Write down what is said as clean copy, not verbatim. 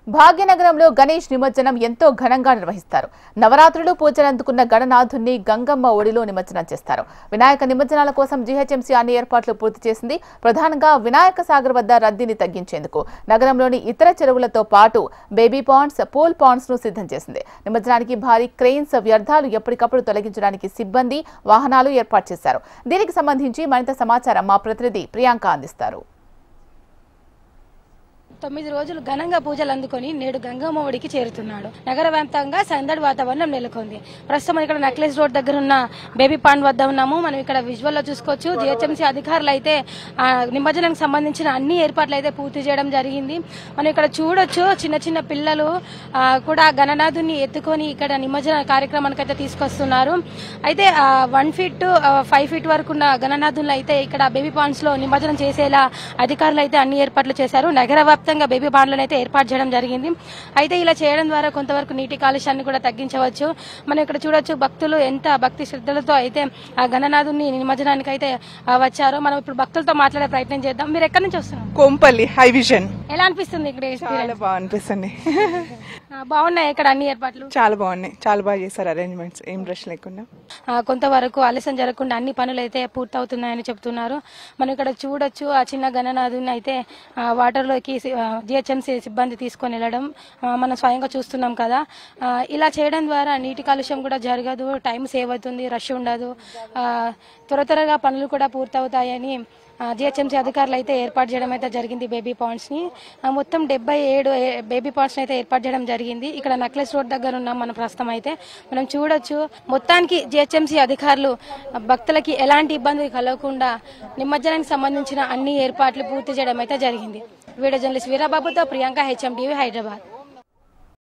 భాగ్యనగరంలో గణేష్ నిమజ్జనం ఎంతో ఘనంగా నిర్వహిస్తారు. నవరాత్రులు పూజలు అందుకున్న గణనాథుణ్ణి గంగమ్మ ఒడిలో నిమజ్జనం చేస్తారు. వినాయక నిమజ్జనాల కోసం జీహెచ్ఎంసీ అన్ని ఏర్పాట్లు పూర్తి చేసింది. ప్రధానంగా వినాయక సాగర్ వద్ద రద్దీని తగ్గించేందుకు నగరంలోని ఇతర చెరువులతో పాటు బేబీ పాండ్స్, పూల్ పాండ్స్ ను సిద్ధం చేసింది. నిమజ్జనానికి భారీ క్రెయిన్స్, వ్యర్థాలు ఎప్పటికప్పుడు తొలగించడానికి సిబ్బంది, వాహనాలు ఏర్పాటు చేశారు. దీనికి సంబంధించి మరింత సమాచారం మా ప్రతినిధి ప్రియాంక అందిస్తారు. 9 రోజులు ఘనంగా పూజలు అందుకొని నేడు గంగమ్మ ఒడికి చేరుతున్నాడు. నగర వ్యాప్తంగా సందడి వాతావరణం నెలకొంది. ప్రస్తుతం ఇక్కడ నక్లెస్ రోడ్ దగ్గర ఉన్న బేబీ పాండ్ వద్ద ఉన్నాము. మనం ఇక్కడ విజువల్ లో చూసుకోవచ్చు. జిహెచ్ఎంసీ అధికారులు అయితే నిమజ్జనానికి సంబంధించిన అన్ని ఏర్పాట్లు అయితే పూర్తి చేయడం జరిగింది. మనం ఇక్కడ చూడొచ్చు, చిన్న చిన్న పిల్లలు కూడా గణనాథుని ఎత్తుకొని ఇక్కడ నిమజ్జన కార్యక్రమానికి అయితే తీసుకొస్తున్నారు. అయితే 1 ఫీట్ 5 ఫీట్ వరకు ఉన్న గణనాథులు అయితే ఇక్కడ బేబీ పాండ్స్ లో నిమజ్జనం చేసేలా అధికారులు అయితే అన్ని ఏర్పాట్లు చేశారు. నగర వ్యాప్తంగా బేబీ పాండ్లను అయితే ఏర్పాటు చేయడం జరిగింది. అయితే ఇలా చేయడం ద్వారా కొంతవరకు నీటి కాలుష్యాన్ని కూడా తగ్గించవచ్చు. మనం ఇక్కడ చూడొచ్చు, భక్తులు ఎంత భక్తి శ్రద్ధలతో అయితే ఆ గణనాథుని నిమజ్జనానికి అయితే వచ్చారో. మనం ఇప్పుడు భక్తులతో మాట్లాడే ప్రయత్నం చేద్దాం. మీరు ఎక్కడి నుంచి వస్తున్నారు? Kompally high vision. ఎలా అనిపిస్తుంది ఇక్కడ? చాలా బాగా అనిపిస్తుంది. బాగున్నాయి ఇక్కడ అన్ని ఏర్పాట్లు? చాలా బాగున్నాయి, చాలా బాగా చేశారు అరేంజ్మెంట్స్, ఏం రష్ లేకుండా. కొంతవరకు ఆలస్యం జరగకుండా అన్ని పనులు అయితే పూర్తవుతున్నాయని చెప్తున్నారు. మనం ఇక్కడ చూడొచ్చు, ఆ చిన్న గణనాథుని అయితే వాటర్లోకి జిహెచ్ఎంసీ సిబ్బంది తీసుకొని వెళ్ళడం మనం స్వయంగా చూస్తున్నాం కదా. ఇలా చేయడం ద్వారా నీటి కాలుష్యం కూడా జరగదు, టైం సేవ్ అవుతుంది, రష్ ఉండదు, త్వరగా పనులు కూడా పూర్తవుతాయని జిహెచ్ఎంసీ అధికారులు అయితే ఏర్పాటు చేయడం అయితే జరిగింది. బేబీ పాండ్స్ ని మొత్తం 77 బేబీ పాండ్స్ అయితే ఏర్పాటు చేయడం జరిగింది. ఇక్కడ నక్లెస్ రోడ్ దగ్గర ఉన్నాం మన ప్రస్తుతం అయితే. మనం చూడొచ్చు, మొత్తానికి జిహెచ్ఎంసీ అధికారులు భక్తులకి ఎలాంటి ఇబ్బంది కలగకుండా నిమజ్జనానికి సంబంధించిన అన్ని ఏర్పాట్లు పూర్తి చేయడం అయితే జరిగింది. వీడియో జర్నలిస్ట్ వీరాబాబుతో ప్రియాంక, హెచ్ఎం టీవీ, హైదరాబాద్.